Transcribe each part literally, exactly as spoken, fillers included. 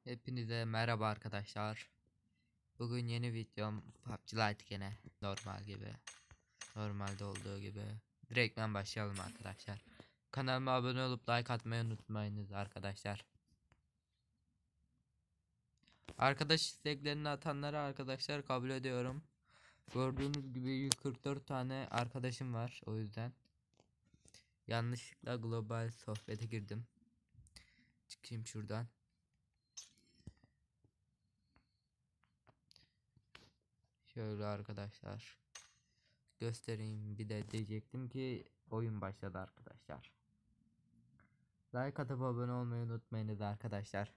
Hepinize merhaba arkadaşlar. Bugün yeni videom P U B G Lite gene normal gibi. Normalde olduğu gibi. Direktmen başlayalım arkadaşlar. Kanalıma abone olup like atmayı unutmayınız arkadaşlar. Arkadaş isteklerini atanlara arkadaşlar kabul ediyorum. Gördüğünüz gibi yüz kırk dört tane arkadaşım var, o yüzden. Yanlışlıkla global sohbete girdim. Çıkayım şuradan. Şöyle arkadaşlar göstereyim, bir de diyecektim ki oyun başladı arkadaşlar. Like atıp abone olmayı unutmayınız arkadaşlar.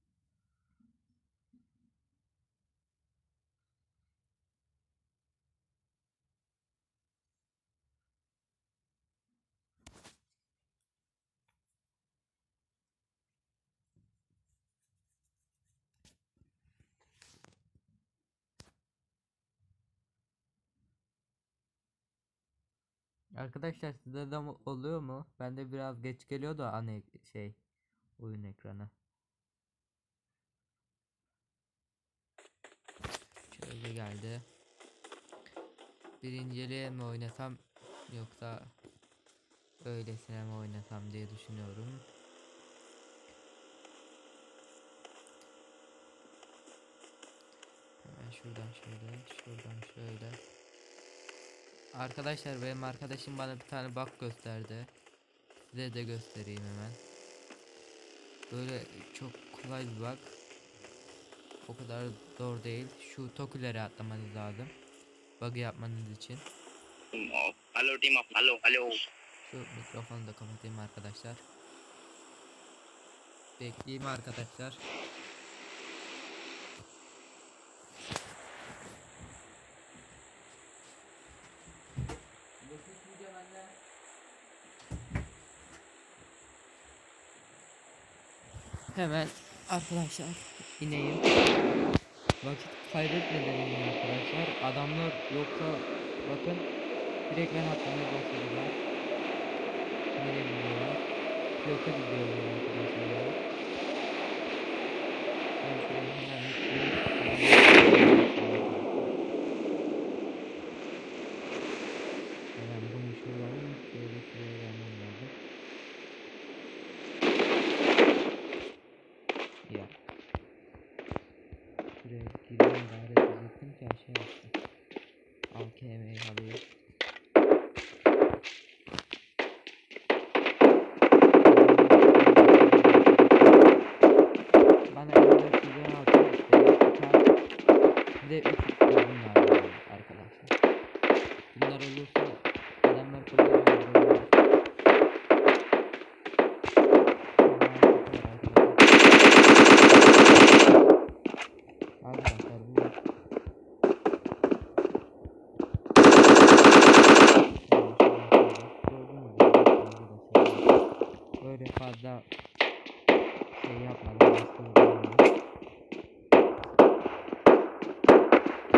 Arkadaşlar sizde de oluyor mu? Bende biraz geç geliyor da hani şey oyun ekranı. Şöyle geldi. Birinciliğe mi oynasam yoksa öylesine mi oynasam diye düşünüyorum. Hemen şuradan şöyle, şuradan şöyle. Arkadaşlar benim arkadaşım bana bir tane bug gösterdi. Size de göstereyim hemen. Böyle çok kolay bir bug. O kadar zor değil. Şu tokuleri atlamanız lazım. Bug'ı yapmanız için. Alo team up. Alo alo. Şu mikrofonu da kapatayım arkadaşlar. Bekleyeyim arkadaşlar. Hemen arkadaşlar ineyim. Vakit kaybetmeden arkadaşlar. Adamlar yoksa bakın direkt ben atlamaya başladılar. Nereye gidiyorlar? Pilota gidiyorlar arkadaşlar. Ben şöyle hemen hemen bunu şuradan şöyle şuraya vermem lazım. Ya. Şuraya gireyim bari, diyecektim ki aşağı yaptım. Al kemeyi alayım. Bana elinde sizden altı ve üç bunlar arkadaşlar. Bunlar olursa adamlar kolay öldürürler. Arkadaşlar bu böyle fazla şey yapmadan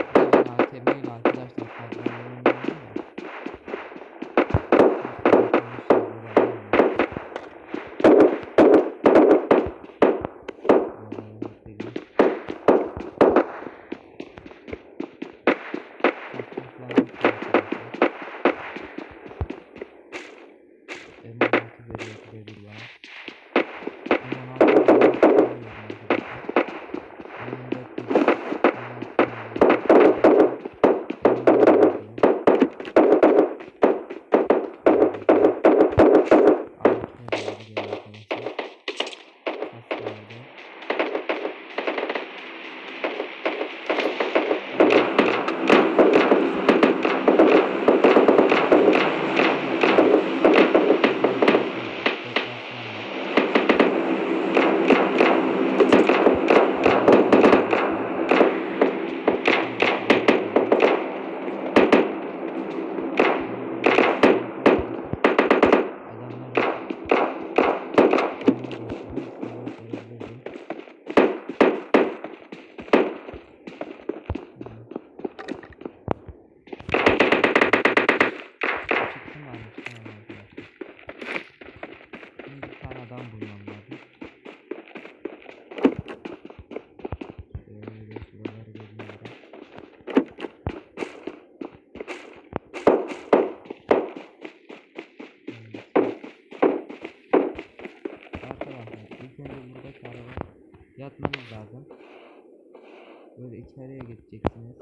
Yatmanız lazım. Böyle içeriye geçeceksiniz.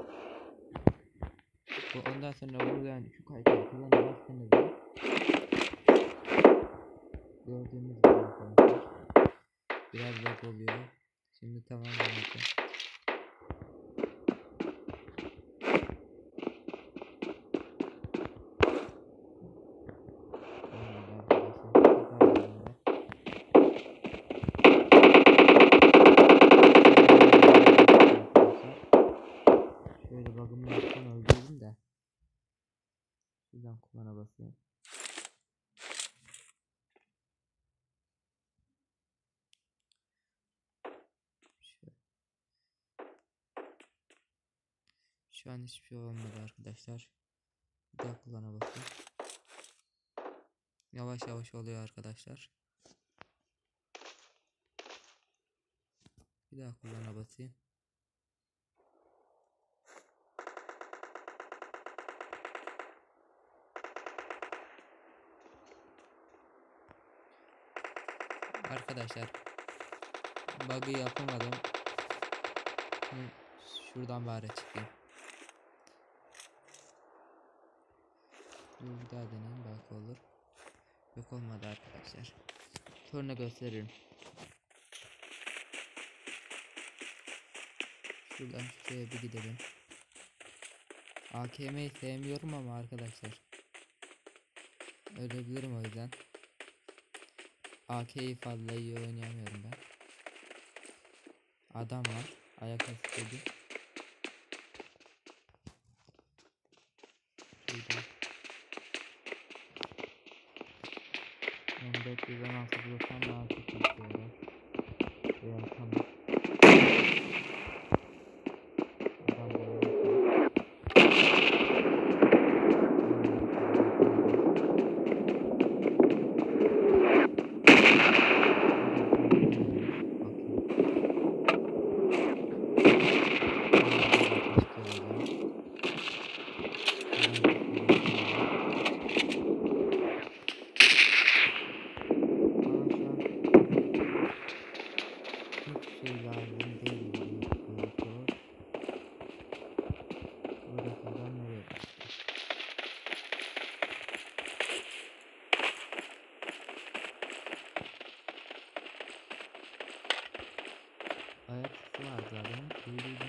Bu ondan sonra buradan şu kayıtları kullanıp bastığınızda gördüğünüz gibi arkadaşlar biraz lag oluyor. Şimdi tamam yapacağım. Şöyle bug'ımı yapsam öldürdüm de. Şuradan kullana basayım. Şöyle. Şu an hiçbir şey olmadı arkadaşlar. Bir daha kullana basayım. Yavaş yavaş oluyor arkadaşlar. Bir daha kullana basayım. Arkadaşlar bug'ı yapamadım. Şimdi şuradan bari çıkayım. Dur bir daha deneyeyim, belki olur. Yok, olmadı arkadaşlar. Sonra gösteririm. Şuradan şuraya bir gidelim. A K M'yi sevmiyorum ama arkadaşlar ölebilirim, o yüzden A K'yi fazla iyi oynayamıyorum ben. Adam var, ayak istedi. Şurada on dört yüz on altı bulursam daha çok istiyorum. Veya tamam. Adam böyle ayak sesi var zaten. Duydum.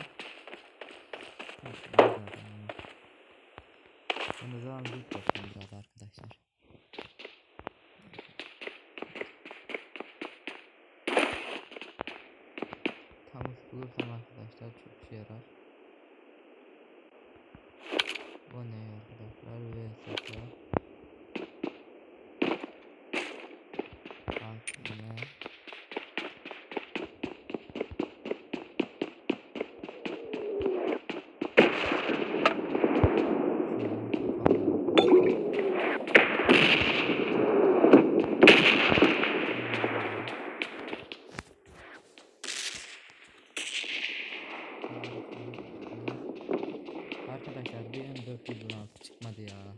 Ben o zaman büyük yapayım biraz arkadaşlar. Tavus bulursam arkadaşlar çok işe yarar. O ne arkadaşlar? V S K Alt ne? Arkadaşlar benim dört yüz on altı çıkmadı ya.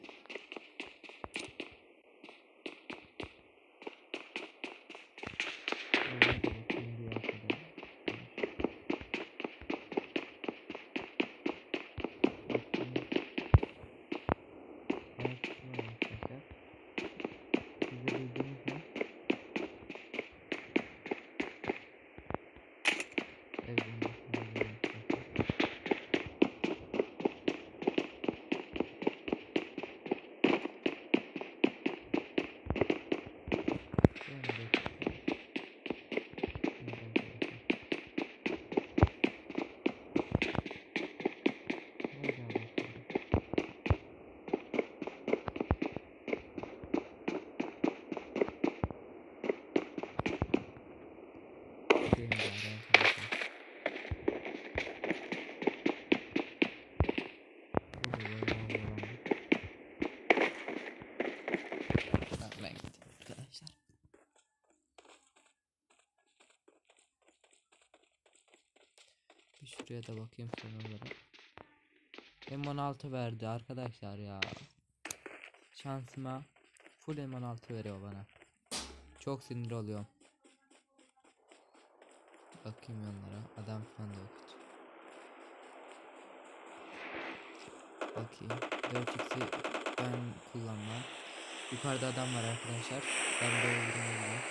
Bir şuraya da bakayım son olarak. M on altı verdi arkadaşlar ya. Şansıma full M on altı veriyor bana. Çok sinir oluyorum. Bakayım yanlara. Adam falan da yok hiç. Bakayım. dört x'i ben kullanmam. Yukarıda adam var arkadaşlar. Ben böyle vurmaya gidiyorum.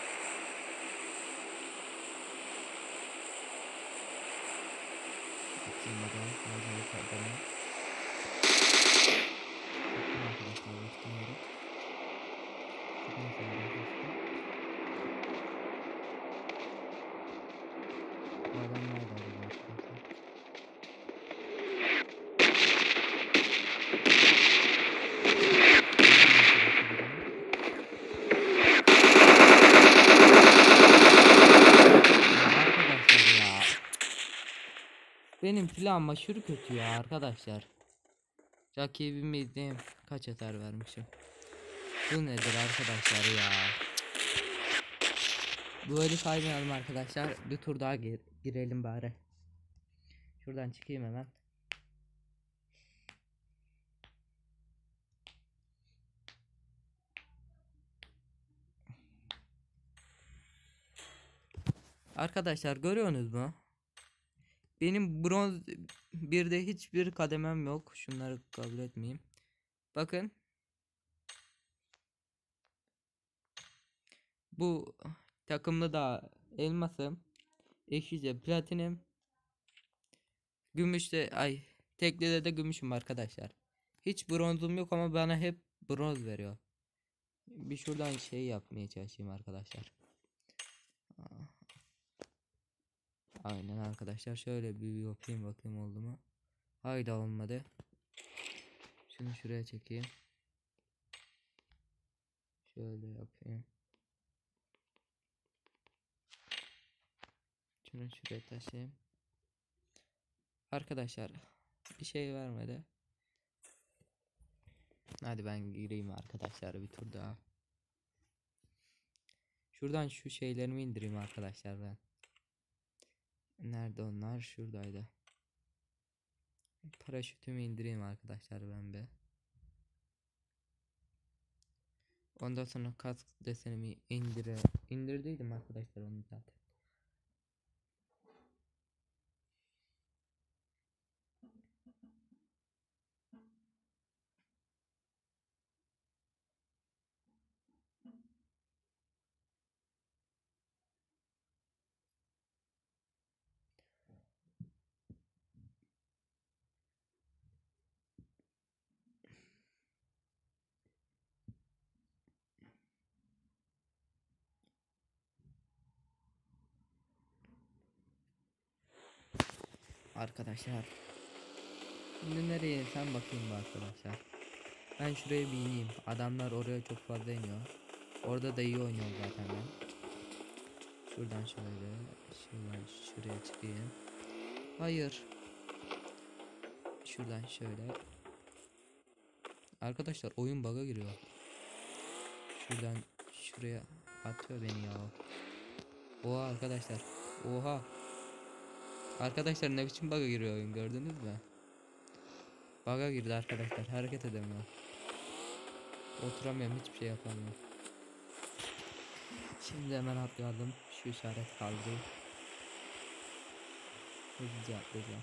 Bakayım adam. Nerede yukarıda mı? Bakın arkadaşlar. Bakın orada. Sıkıntı sağdan kaçtı. Bu adam nerede acaba arkadaşlar? Arkadaşlar ya. Benim silahım aşırı kötü ya arkadaşlar. Rakibimizden kaç atar vermişim. Bu nedir arkadaşlar ya. Bu eli saymayalım arkadaşlar. Bir tur daha gir girelim bari. Şuradan çıkayım hemen. Arkadaşlar görüyorsunuz mu? Benim bronz birde hiçbir kademem yok. Şunları kabul etmeyeyim. Bakın. Bu takımlı da elmasım. Eşice platinim. Gümüşte ay teklide de gümüşüm arkadaşlar. Hiç bronzum yok ama bana hep bronz veriyor. Bir şuradan şey yapmaya çalışayım arkadaşlar. Aynen arkadaşlar, şöyle bir yapayım bakayım oldu mu? Hayda, olmadı. Şunu şuraya çekeyim. Şöyle yapayım. Şunu şuraya taşıyayım. Arkadaşlar bir şey vermedi. Hadi ben gireyim arkadaşlar bir tur daha. Şuradan şu şeylerimi indireyim arkadaşlar ben. Nerede onlar? Şuradaydı. Paraşütümü indireyim arkadaşlar ben be. Ondan sonra kask desenimi indire indirdiydim arkadaşlar onu zaten. Arkadaşlar şimdi nereye sen bakayım bu arkadaşlar. Ben şuraya bir ineyim. Adamlar oraya çok fazla iniyor. Orada da iyi oynuyor zaten ben. Şuradan şöyle şuradan şuraya çıkayım. Hayır. Şuradan şöyle. Arkadaşlar oyun bug'a giriyor. Şuradan şuraya atıyor beni ya. Oha arkadaşlar. Oha. Arkadaşlar ne biçim bug'a giriyor oyun, gördünüz mü? Bug'a girdi arkadaşlar. Hareket edemiyorum. Oturamıyorum, hiçbir şey yapamıyorum. Şimdi hemen atlayalım. Şu işaret kaldı. Hızlıca atlayacağım.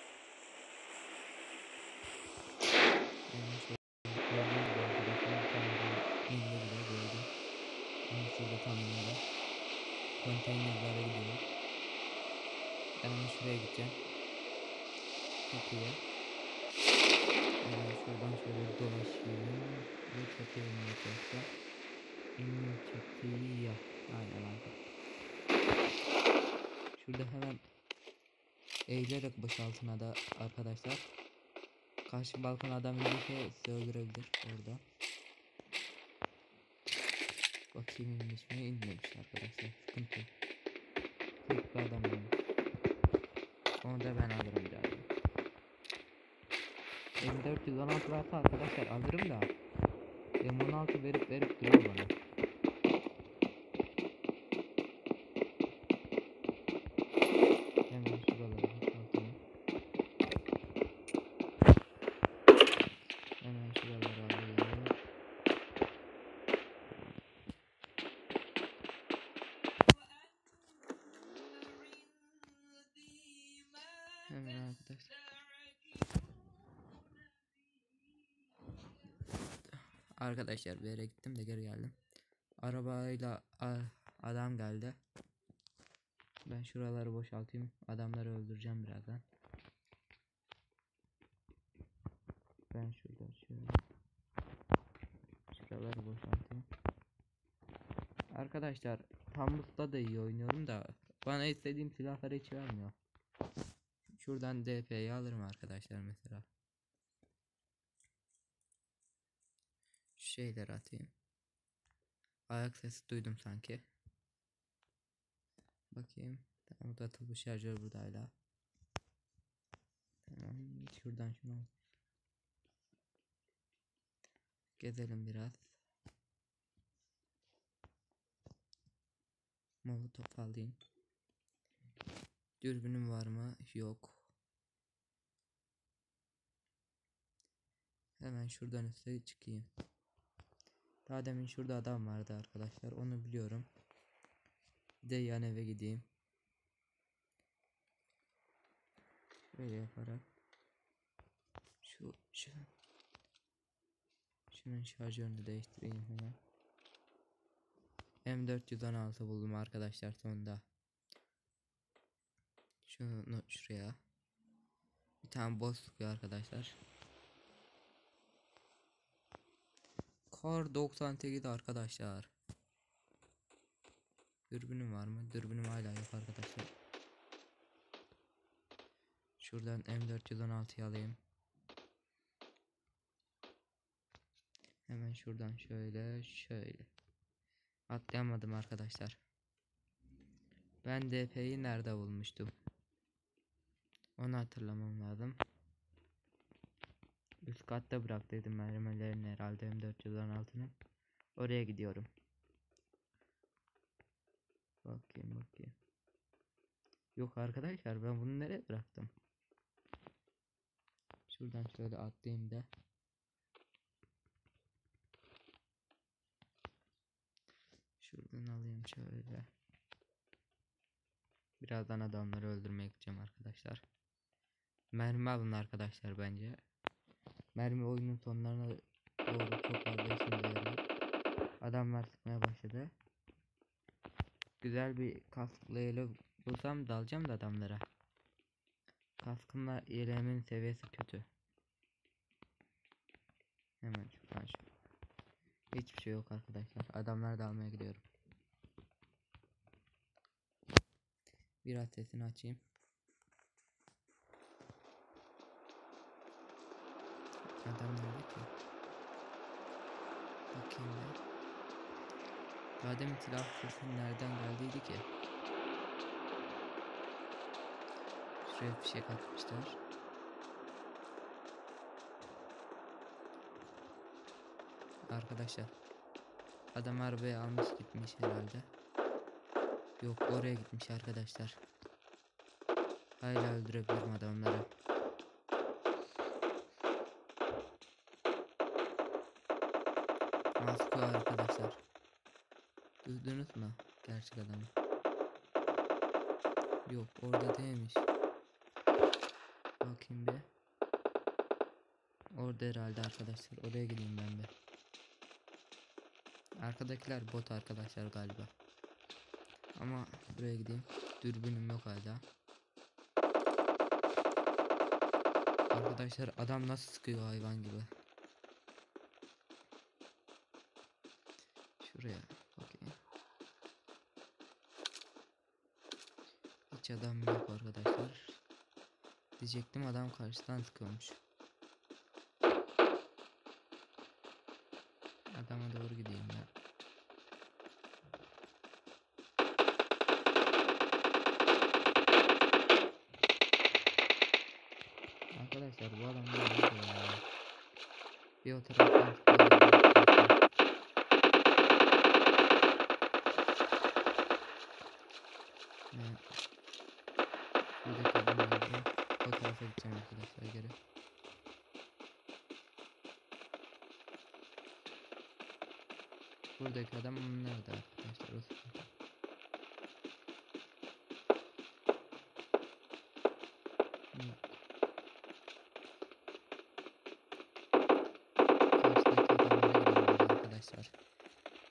Yani şöyle gördüğünüz gibi arkadaşlar bir tane daha indi bile gördüm. Onu şurada tam önünde. Konteynerlere gidiyor. Ben hemen şuraya gideceğim. Çok iyi. Yani şuradan şöyle dolaşayım. Ve çatıya inmeye çalışacağım. İndim çatıya. Aynen arkadaşlar. Şurada hemen eğilerek boşaltına da arkadaşlar. Karşı balkon adam indiyse sizi öldürebilir orada. Bakayım inmiş mi? İnmemiş arkadaşlar. Sıkıntı. Tek bir adam inmiş. Onu da ben alırım birazdan. M dört yüz on altı varsa arkadaşlar alırım da M on altı verip verip duruyor bana. Hemen şuraları boşaltalım. Hemen şuraları alayım. Hemen arkadaşlar. Arkadaşlar bir yere gittim de geri geldim. Arabayla a, adam geldi. Ben şuraları boşaltayım. Adamları öldüreceğim birazdan. Ben şuradan şöyle şuraları boşaltayım. Arkadaşlar Pamuk'ta da iyi oynuyorum da bana istediğim silahları hiç vermiyor. Şuradan D P'yi alırım arkadaşlar mesela. Şu şeyleri atayım. Ayak sesi duydum sanki. Bakayım. Tamam, da tabi şarjör burada hala. Tamam, şuradan şunu gezelim biraz. Molotof alayım. Dürbünüm var mı? Yok. Hemen şuradan üstte çıkayım. Daha demin şurada adam vardı arkadaşlar. Onu biliyorum. Bir de yan eve gideyim. Böyle yaparak. Şu, şu. Şunun şarjörünü değiştireyim hemen. M dört yüz on altı buldum arkadaşlar sonunda. Şunu şuraya. Bir tane boss sıkıyor arkadaşlar. Kar doksan sekiz arkadaşlar. Dürbünüm var mı? Dürbünüm hala yok arkadaşlar. Şuradan M dört yüz on altıyı alayım. Hemen şuradan şöyle şöyle. Atlayamadım arkadaşlar. Ben D P'yi nerede bulmuştum? Onu hatırlamam lazım. Üst katta bıraktıydım mermilerini herhalde M dört yüz on altının. Oraya gidiyorum. Bakayım bakayım. Yok arkadaşlar, ben bunu nereye bıraktım? Şuradan şöyle atlayayım da. Şuradan alayım şöyle. Birazdan adamları öldürmeye gideceğim arkadaşlar. Mermi alın arkadaşlar bence. Mermi oyunun sonlarına doğru çok fazla işimize yarıyor. Adamlar sıkmaya başladı. Güzel bir kasklı ele bulsam dalacağım da adamlara. Kaskımla yeleğimin seviyesi kötü. Hemen şuradan şu. Hiçbir şey yok arkadaşlar. Adamları da almaya gidiyorum. Biraz sesini açayım. Adam nerede ki? Bakayım ben. Daha demin silah sesi nereden geldiydi ki? Şuraya fişek atmışlar. Arkadaşlar. Adam arabayı almış gitmiş herhalde. Yok, oraya gitmiş arkadaşlar. Hala öldürebilirim adamları. Masko arkadaşlar. Duydunuz mu? Gerçek adamı. Yok, orada değilmiş. Bakayım bir. Orada herhalde arkadaşlar. Oraya gideyim ben de. Arkadakiler bot arkadaşlar galiba. Ama buraya gideyim. Dürbünüm yok hala. Arkadaşlar adam nasıl sıkıyor hayvan gibi. Şuraya bakayım. Hiç adam yok arkadaşlar. Diyecektim, adam karşıdan sıkıyormuş. Adama doğru gideyim ya. Arkadaşlar bu adam nerede ya? Bir o taraftan sıkıyor. Yani buradaki adam nerede? O tarafa gideceğim arkadaşlar geri. Buradaki adam nerede arkadaşlar? O sıkıntı.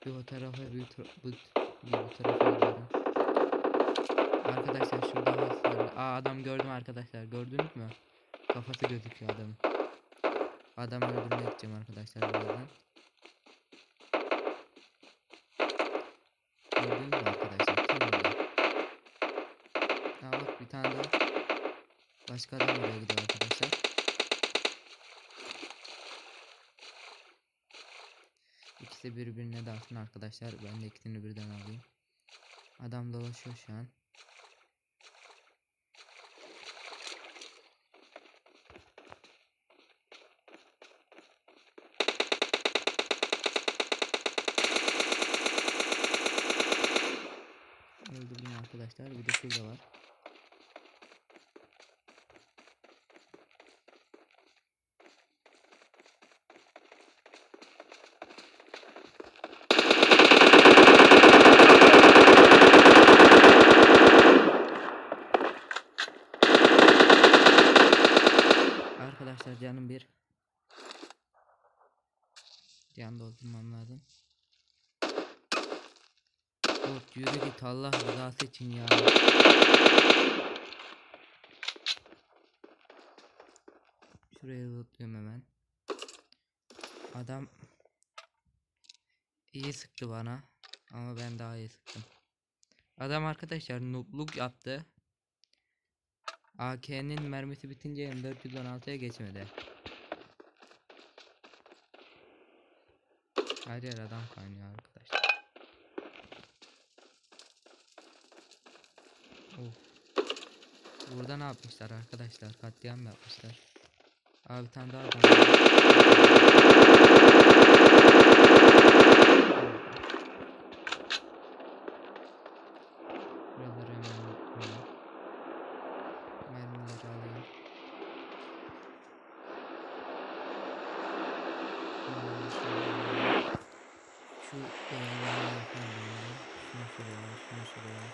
Bir o tarafa bir, tra- bu, bir bu tarafa gidiyorum. Arkadaşlar şurada var. Aa, adam gördüm arkadaşlar. Gördünüz mü? Kafası gözüküyor adamın. Adamı öldürmeye gideceğim arkadaşlar birazdan. Gördünüz mü arkadaşlar? Kim orada? Aa bak, bir tane daha. Başka adam oraya gidiyor arkadaşlar. İkisi birbirine dalsın arkadaşlar. Ben de ikisini birden alayım. Adam dolaşıyor şu an. Öldürdüm arkadaşlar. Bir de şurada var. Arkadaşlar canım bir. Can doldurmam lazım. Bot yürü git Allah rızası için ya. Şuraya lootluyorum hemen. Adam iyi sıktı bana. Ama ben daha iyi sıktım. Adam arkadaşlar noobluk yaptı. A K'nin mermisi bitince M dört yüz on altıya geçmedi. Her yer adam kaynıyor arkadaşlar. Of. Burada ne yapmışlar arkadaşlar? Katliam yapmışlar. Abi bir tane daha adam var. Buraları hemen unutmayalım. Mermileri alayım. Şu eee şunu şuraya, şunu şuraya.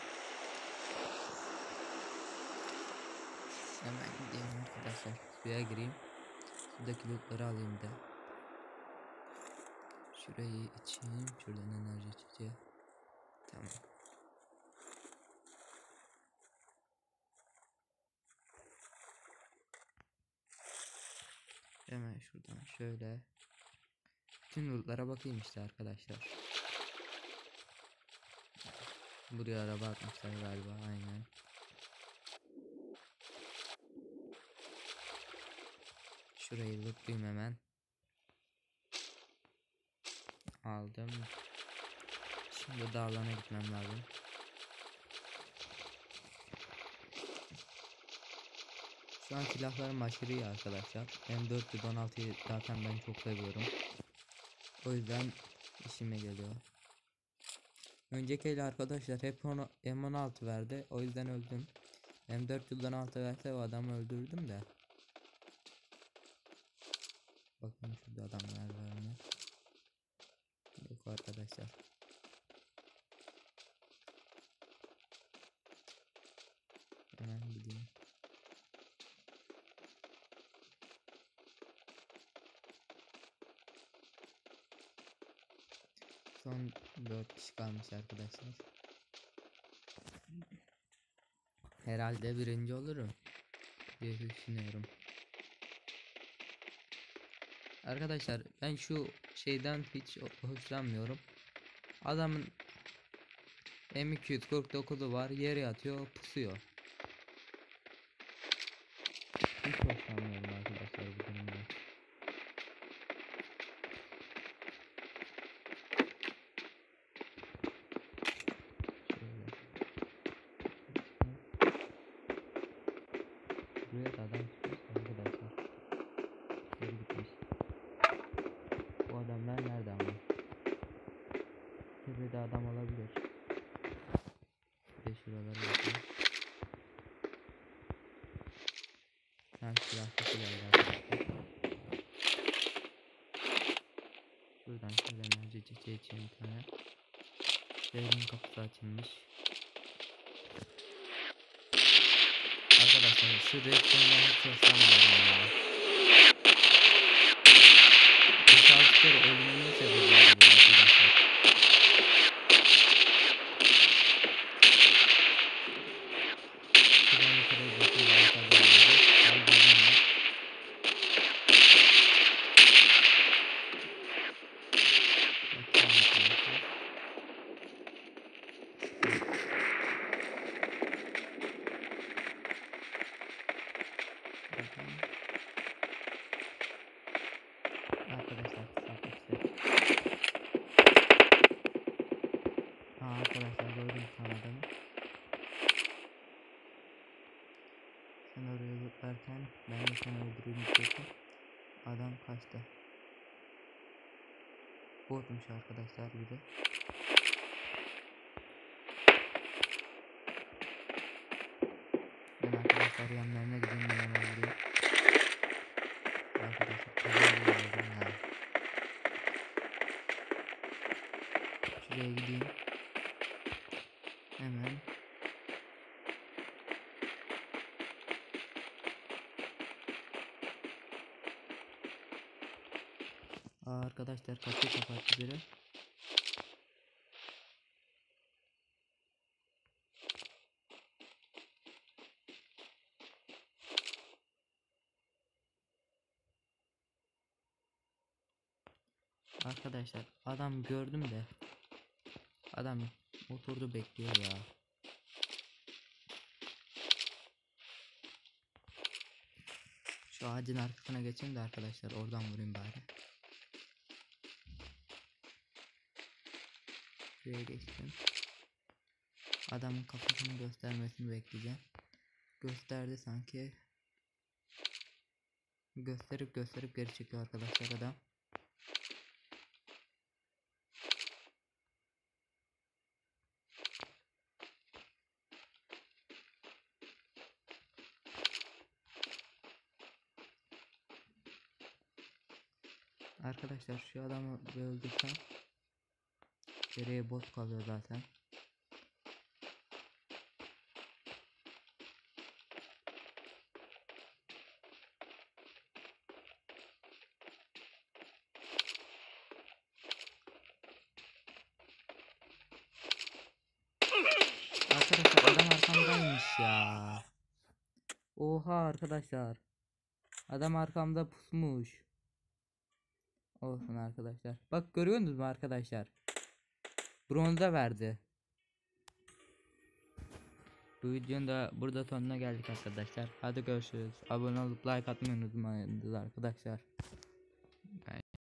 Hemen gideyim arkadaşlar. Suya gireyim. Sudaki lootları alayım da. Şurayı içeyim. Şuradan enerji içeceği. Tamam. Hemen şuradan şöyle. Bütün lootlara bakayım işte arkadaşlar. Buraya araba atmışlar galiba, aynen. Şurayı lootlayayım hemen. Aldım. Şimdi dağlarına gitmem lazım. Şu an silahlarım aşırı iyi arkadaşlar. M dört yüz on altıyı zaten ben çok seviyorum. O yüzden işime geliyor. Önceki el arkadaşlar hep onu M on altı verdi. O yüzden öldüm. M dört yüz on altı verse o adamı öldürdüm de. Bakın şurada adamlar var mı? Yok arkadaşlar. Hemen gideyim. Son dört kişi kalmış arkadaşlar. Herhalde birinci olurum diye düşünüyorum. Arkadaşlar ben şu şeyden hiç hoşlanmıyorum. Adamın M iki yüz kırk dokuzu var, yere yatıyor, pusuyor. Hiç hoşlanmıyorum arkadaşlar bu durumda. Buraya da adam tutmuş arkadaşlar. Geri gitmiş. Bu adamlar nerede ama? Tepede adam olabilir. Bir de şuralara bakayım. Hem silahlısı geldi arkadaşlar. Şuradan şöyle enerji çiçeği için bir tane. Şehrin kapısı açılmış. Arkadaşlar şu reaksiyondan hiç hoşlanmıyorum ya. Bu saldırıları ölümüne sebep oldu bu arkadaşlar. Sen oraya zıplarken ben de seni öldüreyim diyecektim. Adam kaçtı. Botmuş arkadaşlar bir de. Ben arkadaşlar yanlarına gideyim de yana vurayım. Arkadaşlar kazayı aldım ya. Şuraya gideyim. Hemen. Aa, arkadaşlar kapıyı kapattı biri. Arkadaşlar adam gördüm de adam oturdu bekliyor ya. Şu ağacın arkasına geçeyim de arkadaşlar oradan vurayım bari. Şuraya geçtim. Adamın kafasını göstermesini bekleyeceğim. Gösterdi sanki. Gösterip gösterip geri çekiyor arkadaşlar adam. Arkadaşlar şu adamı öldürsem geriye bot kalıyor zaten. Arkadaşlar adam arkamdaymış ya. Oha arkadaşlar. Adam arkamda pusmuş. Olsun arkadaşlar. Bak görüyorsunuz mu arkadaşlar? Bronza verdi. Bu videonun da burada sonuna geldik arkadaşlar. Hadi görüşürüz. Abone olup like atmayı unutmayın arkadaşlar.